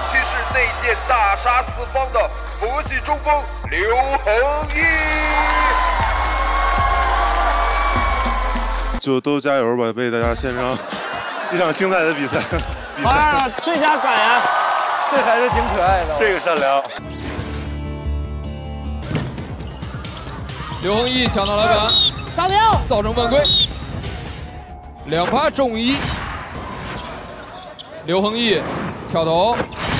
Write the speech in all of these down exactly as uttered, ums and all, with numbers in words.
其是内线大杀四方的佛系中锋刘恒毅。 就都加油吧，为大家献上一场精彩的比赛。比赛啊，最佳感言， 这还是挺可爱的。 这个善良。 刘恒毅抢到篮板， 张明造成犯规，两罚中一。刘恒毅跳投。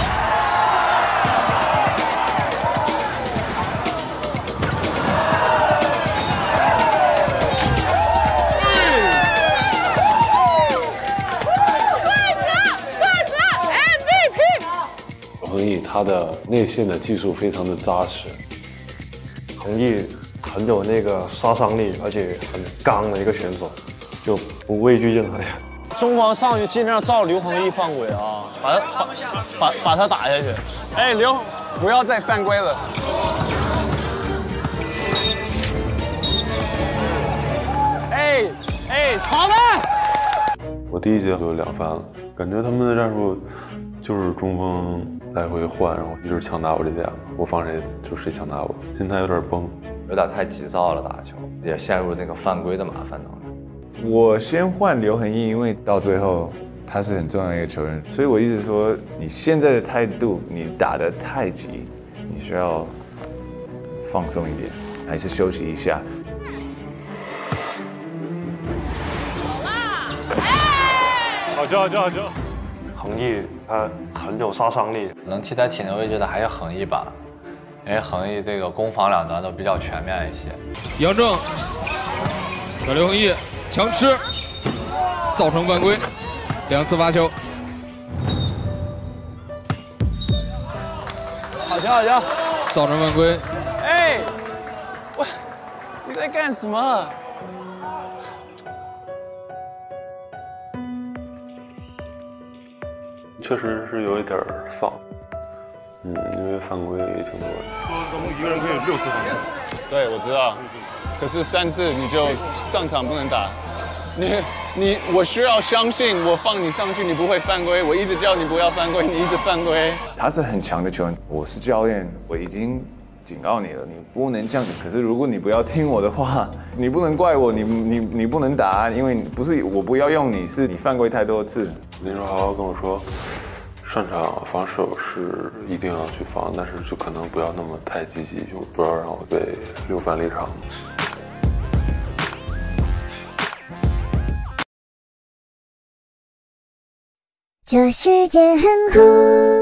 恒毅他的内线的技术非常的扎实， 恒毅很有那个杀伤力，而且很刚的一个选手，就不畏惧任何人。 中方上去尽量照刘恒毅犯规啊，把他把把把他打下去。 哎，刘，不要再犯规了。哎哎，好的。 我第一节就有两犯了，感觉他们的战术就是中锋来回换，然后一直强打我这边，我放谁就谁强打我，心态有点崩， 有点太急躁了，打球也陷入那个犯规的麻烦当中。 我先换刘恒毅，因为到最后他是很重要的一个球员，所以我一直说你现在的态度，你打得太急，你需要放松一点，还是休息一下。 好球好球好球！ 恒毅他很有杀伤力， 能替代体能位置的还是恒毅吧，因为恒毅这个攻防两端都比较全面一些。 杨正和刘恒毅强吃，造成犯规，两次罚球。 好球好球！ 造成犯规。 哎，我你在干什么？ 确实是有一点丧，嗯，因为犯规也挺多的。 说咱们一个人可以有六次犯规。 对，我知道，可是三次你就上场不能打。你你，我需要相信我放你上去，你不会犯规。我一直叫你不要犯规，你一直犯规。 他是很强的球员，我是教练，我已经警告你了，你不能这样子。可是如果你不要听我的话，你不能怪我，你你你不能打，因为不是我不要用你，是你犯规太多次。 林书豪跟我说，上场防守是一定要去防，但是就可能不要那么太积极，就不要让我被溜饭离场。 这世界很酷。